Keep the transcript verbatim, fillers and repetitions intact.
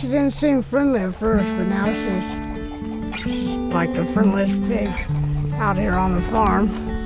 She didn't seem friendly at first, but now she's, she's like the friendliest pig out here on the farm.